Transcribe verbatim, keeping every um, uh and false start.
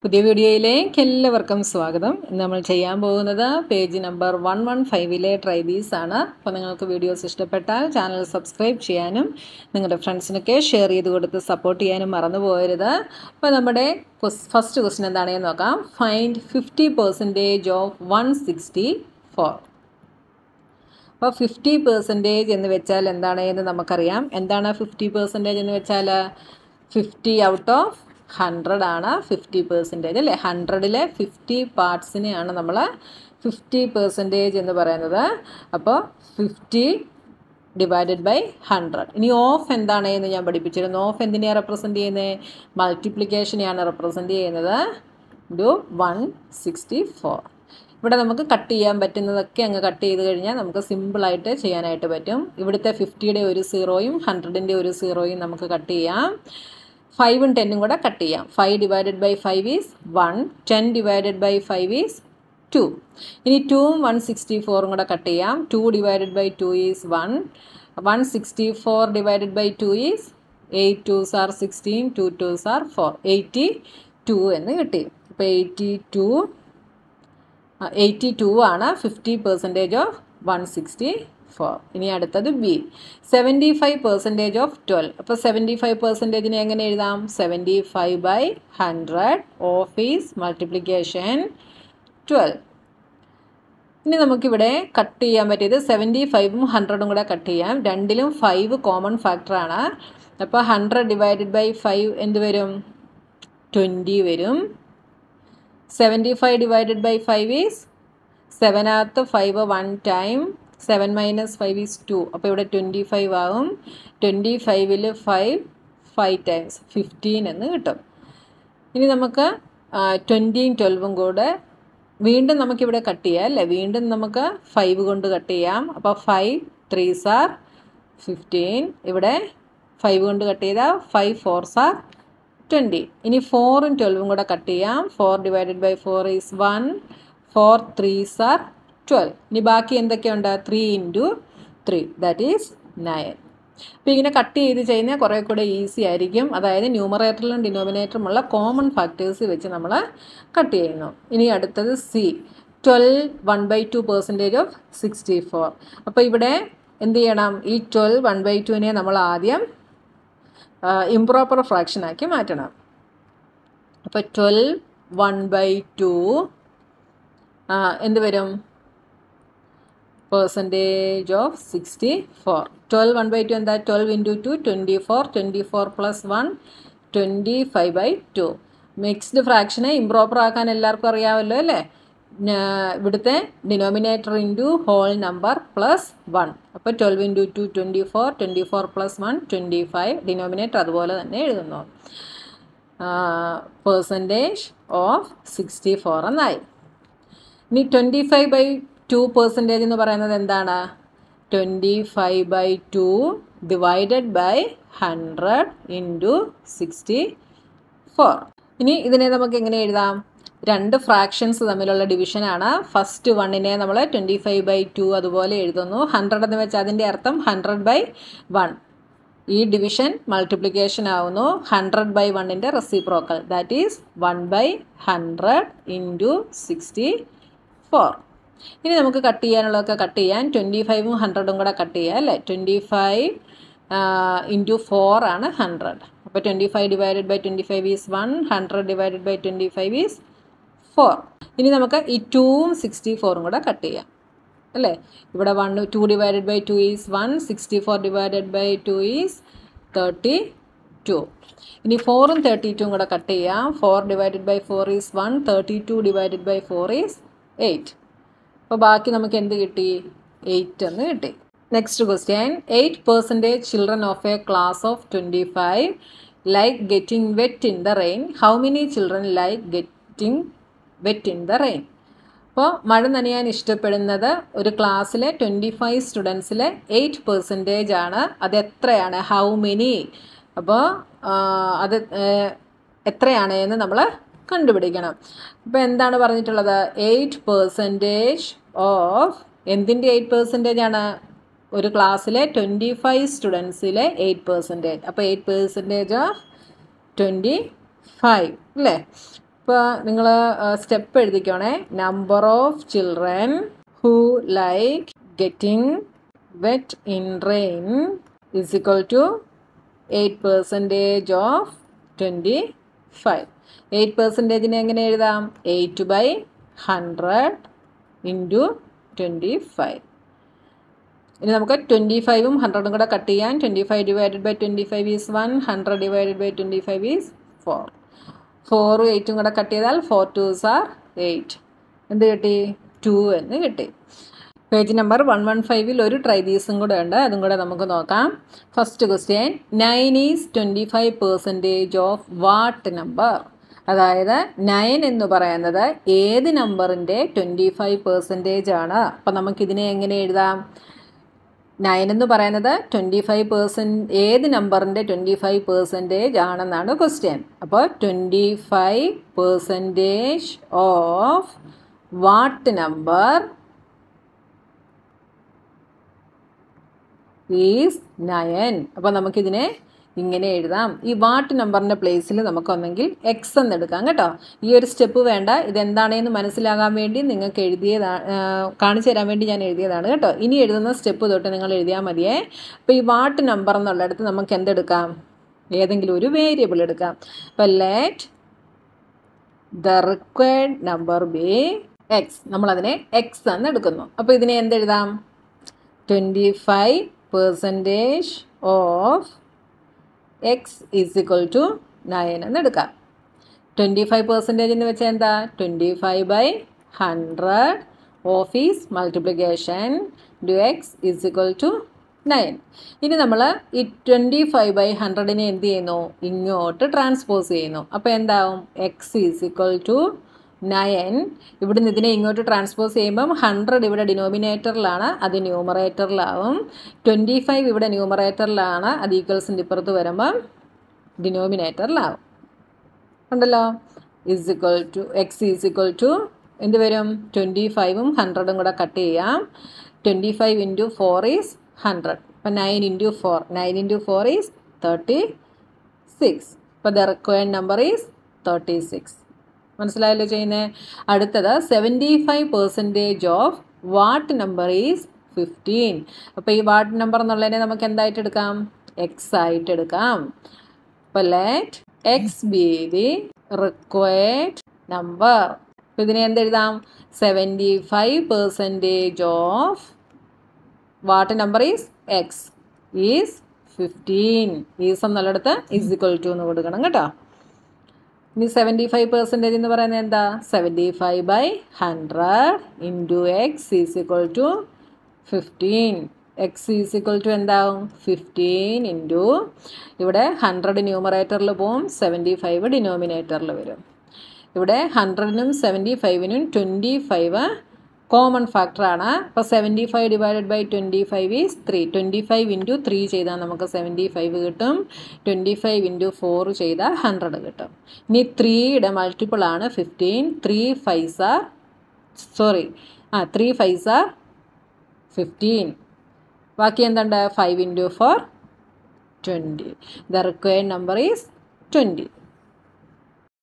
പുതിയ വീഡിയോയിലേക്ക് എല്ലാവർക്കും സ്വാഗതം. ഇന്ന് നമ്മൾ ചെയ്യാൻ പോകുന്നത് പേജ് നമ്പർ വൺ വൺ ഫൈവിലെ ട്രൈ ദീസ് ആണ്. അപ്പോൾ നിങ്ങൾക്ക് വീഡിയോസ് ഇഷ്ടപ്പെട്ടാൽ ചാനൽ സബ്സ്ക്രൈബ് ചെയ്യാനും നിങ്ങളുടെ ഫ്രണ്ട്സിനൊക്കെ ഷെയർ ചെയ്ത് കൊടുത്ത് സപ്പോർട്ട് ചെയ്യാനും മറന്നു പോകരുത്. അപ്പോൾ നമ്മുടെ ഫസ്റ്റ് ക്വസ്റ്റ്യൻ എന്താണെന്ന് നോക്കാം. Find fifty percentage of one sixty four. അപ്പോൾ ഫിഫ്റ്റി പെർസെൻറ്റേജ് എന്ന് വെച്ചാൽ എന്താണ് എന്ന് നമുക്കറിയാം. എന്താണ് ഫിഫ്റ്റി പെർസെൻറ്റേജ് എന്ന് വെച്ചാൽ ഫിഫ്റ്റി ഔട്ട് ഓഫ് ഹൺഡ്രഡ് ആണ് ഫിഫ്റ്റി പെർസെൻറ്റേജ് അല്ലേ. ഹൺഡ്രഡിലെ ഫിഫ്റ്റി പാർട്സിനെയാണ് നമ്മൾ ഫിഫ്റ്റി പെർസെൻറ്റേജ് എന്ന് പറയുന്നത്. അപ്പോൾ ഫിഫ്റ്റി ഡിവൈഡഡ് ബൈ ഹൺഡ്രഡ്. ഇനി ഓഫ് എന്താണ് എന്ന് ഞാൻ പഠിപ്പിച്ചിരുന്നു. ഓഫ് എന്തിനെയാണ് റെപ്രസെൻറ്റ് ചെയ്യുന്നത്? മൾട്ടിപ്ലിക്കേഷനെയാണ് റെപ്രസെൻറ്റ് ചെയ്യുന്നത്. Into one sixty four. ഇവിടെ നമുക്ക് കട്ട് ചെയ്യാൻ പറ്റുന്നതൊക്കെ അങ്ങ് കട്ട് ചെയ്ത് കഴിഞ്ഞാൽ നമുക്ക് സിമ്പിളായിട്ട് ചെയ്യാനായിട്ട് പറ്റും. ഇവിടുത്തെ ഫിഫ്റ്റിയുടെ ഒരു സീറോയും ഹൺഡ്രഡിൻ്റെ ഒരു സീറോയും നമുക്ക് കട്ട് ചെയ്യാം. ഫൈവും ടെന്നും കൂടെ കട്ട് ചെയ്യാം. Five divided by five is one. Ten divided by five is two. ഇനി ടൂവും വൺ സിക്സ്റ്റി ഫോറും കൂടെ കട്ട് ചെയ്യാം. Two divided by two is one. One sixty four divided by two is eight twos are sixteen. Two twos are four. Eighty two എന്ന് കിട്ടി. അപ്പോൾ eighty two eighty two ആണ് fifty percentage of one sixty four. ഇനി അടുത്തത് B. Seventy five percentage of twelve. അപ്പോൾ seventy five പെർസെൻറ്റേജിനെ എങ്ങനെ എഴുതാം? Seventy five by hundred. Of is multiplication twelve. ഇനി നമുക്കിവിടെ കട്ട് ചെയ്യാൻ പറ്റിയത് സെവൻറ്റി ഫൈവും ഹൺഡ്രഡും കൂടെ കട്ട് ചെയ്യാം. രണ്ടിലും ഫൈവ് കോമൺ ഫാക്ടറാണ്. അപ്പോൾ ഹൺഡ്രഡ് ഡിവൈഡഡ് ബൈ ഫൈവ് എന്ത് വരും? ട്വൻറ്റി വരും. Seventy five divided by five is സെവനകത്ത് five one time. Seven minus five is two. അപ്പോൾ ഇവിടെ ട്വൻറ്റി ഫൈവ് ആകും. ട്വൻറ്റി ഫൈവിൽ ഫൈവ് ഫൈവ് ടൈംസ് ഫിഫ്റ്റീൻ എന്ന് കിട്ടും. ഇനി നമുക്ക് ട്വൻറ്റിയും ട്വൽവും കൂടെ വീണ്ടും നമുക്കിവിടെ കട്ട് ചെയ്യാം അല്ലേ. വീണ്ടും നമുക്ക് ഫൈവ് കൊണ്ട് കട്ട് ചെയ്യാം. അപ്പോൾ ഫൈവ് ത്രീസ് ആർ ഫിഫ്റ്റീൻ. ഇവിടെ ഫൈവ് കൊണ്ട് കട്ട് ചെയ്താൽ ഫൈവ് ഫോർസ് ആർ ട്വൻറ്റി. ഇനി ഫോറും ട്വൽവും കൂടെ കട്ട് ചെയ്യാം. Four divided by four is one. Four threes are twelve. ഇനി ബാക്കി എന്തൊക്കെയുണ്ട്? Three into three that is nine. അപ്പോൾ ഇങ്ങനെ കട്ട് ചെയ്ത് ചെയ്യുന്നത് കുറേ കൂടെ ഈസി ആയിരിക്കും. അതായത് ന്യൂമറേറ്ററിലും ഡിനോമിനേറ്ററുമുള്ള കോമൺ ഫാക്ടേഴ്സ് വെച്ച് നമ്മൾ കട്ട് ചെയ്യുന്നു. ഇനി അടുത്തത് C. Twelve one by two percentage of sixty four. അപ്പോൾ ഇവിടെ എന്ത് ചെയ്യണം? ഈ ട്വൽവ് വൺ ബൈ ടുവിനെ നമ്മൾ ആദ്യം ഇംപ്രോപ്പർ ഫ്രാക്ഷനാക്കി മാറ്റണം. അപ്പോൾ ട്വൽവ് വൺ ബൈ ടു എന്ത് വരും? Percentage of sixty four. Twelve one by two എന്താ? Twelve into two twenty four. Twenty four plus one twenty five by two. Mixed ഫ്രാക്ഷനെ ഇംപ്രോപ്പർ ആക്കാൻ എല്ലാവർക്കും അറിയാമല്ലോ അല്ലേ. ഇവിടുത്തെ denominator into whole number plus one. അപ്പോൾ twelve into two twenty four. Twenty four plus one twenty five. Denominator അതുപോലെ തന്നെ എഴുതുന്നു. പെർസെൻറ്റേജ് ഓഫ് സിക്സ്റ്റി ഫോർ എന്നായി. ഇനി twenty five by two percentage എന്ന് പറയുന്നത് എന്താണ്? Twenty five by two divided by hundred into sixty four. ഇനി ഇതിനെ നമുക്ക് എങ്ങനെ എഴുതാം? രണ്ട് ഫ്രാക്ഷൻസ് തമ്മിലുള്ള ഡിവിഷനാണ്. ഫസ്റ്റ് വണ്ണിനെ നമ്മൾ ട്വൻറ്റി ഫൈവ് ബൈ ടു അതുപോലെ എഴുതുന്നു. ഹൺഡ്രഡ് എന്ന് വെച്ചാൽ അതിൻ്റെ അർത്ഥം ഹൺഡ്രഡ് ബൈ വൺ. ഈ ഡിവിഷൻ മൾട്ടിപ്ലിക്കേഷൻ ആവുന്നു. ഹൺഡ്രഡ് ബൈ വണ്ണിൻ്റെ reciprocal that is one by hundred into sixty four. ഇനി നമുക്ക് കട്ട് ചെയ്യാനുള്ളതൊക്കെ കട്ട് ചെയ്യാൻ. ട്വൻറ്റി ഫൈവും ഹൺഡ്രഡും കൂടെ കട്ട് ചെയ്യാം അല്ലേ. ട്വൻറ്റി ഫൈവ് ഇൻറ്റു ഫോർ ആണ് ഹൺഡ്രഡ്. അപ്പോൾ twenty five divided by twenty five is one. Hundred divided by twenty five is four. ഇനി നമുക്ക് ഈ ടൂവും സിക്സ്റ്റി ഫോറും കൂടെ കട്ട് ചെയ്യാം അല്ലേ. ഇവിടെ one two divided by two is one. Sixty four divided by two is thirty two. ഇനി ഫോറും തേർട്ടി ടുവും കൂടെ കട്ട് ചെയ്യാം. Four divided by four is one. Thirty two divided by four is eight. അപ്പോൾ ബാക്കി നമുക്ക് എന്ത് കിട്ടി? എയ്റ്റ് എന്ന് കിട്ടി. Next question. Eight percentage children of a class of twenty five like getting wet in the rain. How many children like getting wet in the rain? അപ്പോൾ മഴ നനയാൻ ഇഷ്ടപ്പെടുന്നത് ഒരു ക്ലാസ്സിലെ ട്വൻറ്റി ഫൈവ് സ്റ്റുഡൻസിലെ എയ്റ്റ് പെർസെൻറ്റേജ് ആണ്. അത് എത്രയാണ്? How many. അപ്പോൾ അത് എത്രയാണ് എന്ന് നമ്മൾ കണ്ടുപിടിക്കണം. അപ്പോൾ എന്താണ് പറഞ്ഞിട്ടുള്ളത്? എയ്റ്റ് പെർസെൻറ്റേജ് ഓഫ് എന്തിൻ്റെ എയ്റ്റ് പെർസെൻറ്റേജ് ആണ്? ഒരു ക്ലാസ്സിലെ ട്വൻറ്റി ഫൈവ് സ്റ്റുഡൻസിലെ എയ്റ്റ് പെർസെൻറ്റേജ്. അപ്പോൾ eight percentage of twenty five അല്ലേ. ഇപ്പോൾ നിങ്ങൾ സ്റ്റെപ്പ് എഴുതിക്കോണേ. Number of children who like getting wet in rain is equal to eight percentage of twenty five. Eight പെർസെൻറ്റേജിനെ എങ്ങനെ എഴുതാം? Eight by hundred into twenty five. ഇനി നമുക്ക് ട്വൻറ്റി ഫൈവും ഹൺഡ്രഡും കൂടെ കട്ട് ചെയ്യാൻ. Twenty five divided by twenty five is one, hundred divided by twenty five is four. ഫോറും എയ്റ്റും കൂടെ കട്ട് ചെയ്താൽ ഫോർ ടൂസ് ആർ എയ്റ്റ്. എന്ത് കിട്ടി? ടു എന്ന് കിട്ടി. പേജ് നമ്പർ വൺ വൺ ഫൈവിൽ ഒരു ട്രൈ ദീസും കൂടെ ഉണ്ട്, അതും കൂടെ നമുക്ക് നോക്കാം. First question, nine is twenty five percentage of what number? അതായത് നയൻ എന്ന് പറയുന്നത് ഏത് നമ്പറിൻ്റെ ട്വൻറ്റി ഫൈവ് പെർസെൻറ്റേജ് ആണ്? അപ്പം നമുക്കിതിനെ എങ്ങനെ എഴുതാം? നയൻ എന്ന് പറയുന്നത് ട്വൻറ്റി ഫൈവ് പേഴ്സൻറ്റ് ഏത് നമ്പറിൻ്റെ ട്വൻറ്റി ഫൈവ് പെർസെൻറ്റേജ് ആണെന്നാണ് ക്വസ്റ്റ്യൻ. അപ്പോൾ twenty five percentage of what number is nine. അപ്പോൾ നമുക്കിതിനെ ഇങ്ങനെ എഴുതാം. ഈ വാട്ട് നമ്പറിൻ്റെ പ്ലേസിൽ നമുക്കൊന്നെങ്കിൽ എക്സ് എന്ന് എടുക്കാം കേട്ടോ. ഈ ഒരു സ്റ്റെപ്പ് വേണ്ട, ഇതെന്താണെന്ന് മനസ്സിലാകാൻ വേണ്ടി നിങ്ങൾക്ക് എഴുതിയതാണ്, കാണിച്ചു തരാൻ വേണ്ടി ഞാൻ എഴുതിയതാണ് കേട്ടോ. ഇനി എഴുതുന്ന സ്റ്റെപ്പ് തൊട്ട് നിങ്ങൾ എഴുതിയാൽ മതിയേ. അപ്പോൾ ഈ വാട്ട് നമ്പർ എന്നുള്ളിടത്ത് നമുക്ക് എന്തെടുക്കാം? ഏതെങ്കിലും ഒരു വേരിയബിൾ എടുക്കാം. അപ്പോൾ let the required number be x. നമ്മളതിനെ എക്സ് എന്ന് എടുക്കുന്നു. അപ്പോൾ ഇതിനെ എന്തെഴുതാം? Twenty five percentage of x is equal to nine എന്ന് എടുക്കാം. ട്വൻറ്റി ഫൈവ് പെർസെൻറ്റേജ് എന്ന് വെച്ചാൽ എന്താ? Twenty five by hundred of is multiplication to x is equal to nine. ഇനി നമ്മൾ ഈ ട്വൻറ്റി ഫൈവ് ബൈ ഹൺഡ്രഡിനെ എന്ത് ചെയ്യുന്നു? ഇങ്ങോട്ട് ട്രാൻസ്പോസ് ചെയ്യുന്നു. അപ്പോൾ എന്താവും? X is equal to nine. ഇവിടുന്ന് ഇതിനെ ഇങ്ങോട്ട് ട്രാൻസ്പോസ് ചെയ്യുമ്പം ഹൺഡ്രഡ് ഇവിടെ ഡിനോമിനേറ്ററിലാണ്, അത് ന്യൂമറേറ്ററിലാവും. ട്വൻറ്റി ഫൈവ് ഇവിടെ ന്യൂമറേറ്ററിലാണ്, അത് ഈക്വൽസിൻ്റെ ഇപ്പുറത്ത് വരുമ്പം ഡിനോമിനേറ്ററിലാവും. ഉണ്ടല്ലോ. Is equal to x is equal to എന്ത് വരും? ട്വൻറ്റി ഫൈവും ഹൺഡ്രഡും കൂടെ കട്ട് ചെയ്യാം. Twenty five into four is hundred. അപ്പം nine into four, nine into four is thirty six. അപ്പോൾ the required number is thirty six. മനസ്സിലായല്ലോ ചെയ്യുന്നത്. അടുത്തത് seventy five percentage of what number is fifteen. അപ്പോൾ ഈ വാട്ട് നമ്പർ എന്നുള്ളതിനെ നമുക്ക് എന്തായിട്ട് എടുക്കാം? എക്സ് ആയിട്ട് എടുക്കാം. അപ്പോൾ let x be the required number. അപ്പോൾ ഇതിനെ എന്തെഴുതാം? Seventy five percentage of what number is x is fifteen. Is എന്നുള്ളിടത്ത് ഈസ് ഇക്വൽ ടു എന്ന് കൊടുക്കണം കേട്ടോ. ഇനി സെവൻറ്റി ഫൈവ് പെർസെൻറ്റേജ് എന്ന് പറയുന്നത് എന്താ? Seventy five by hundred into x is equal to fifteen. X is equal to എന്താവും? Fifteen into ഇവിടെ ഹൺഡ്രഡ് ന്യൂമറേറ്ററിൽ പോവും, സെവൻറ്റി ഫൈവ് ഡിനോമിനേറ്ററിൽ വരും. ഇവിടെ ഹൺഡ്രഡിനും സെവൻറ്റി ഫൈവിനും ട്വൻറ്റി ഫൈവ് കോമൺ ഫാക്ടറാണ്. അപ്പോൾ seventy five divided by twenty five is three. Twenty five into three ചെയ്താൽ നമുക്ക് സെവൻറ്റി ഫൈവ് കിട്ടും. ട്വൻറ്റി ഫൈവ് ഇൻറ്റു ഫോർ ചെയ്താൽ ഹൺഡ്രഡ് കിട്ടും. ഇനി ത്രീയുടെ മൾട്ടിപ്പിളാണ് fifteen. Three fives are sorry ആ ത്രീ ഫൈവ്സ് ആർ ഫിഫ്റ്റീൻ. ബാക്കി എന്തുണ്ട്? Five into four twenty. The required number is twenty.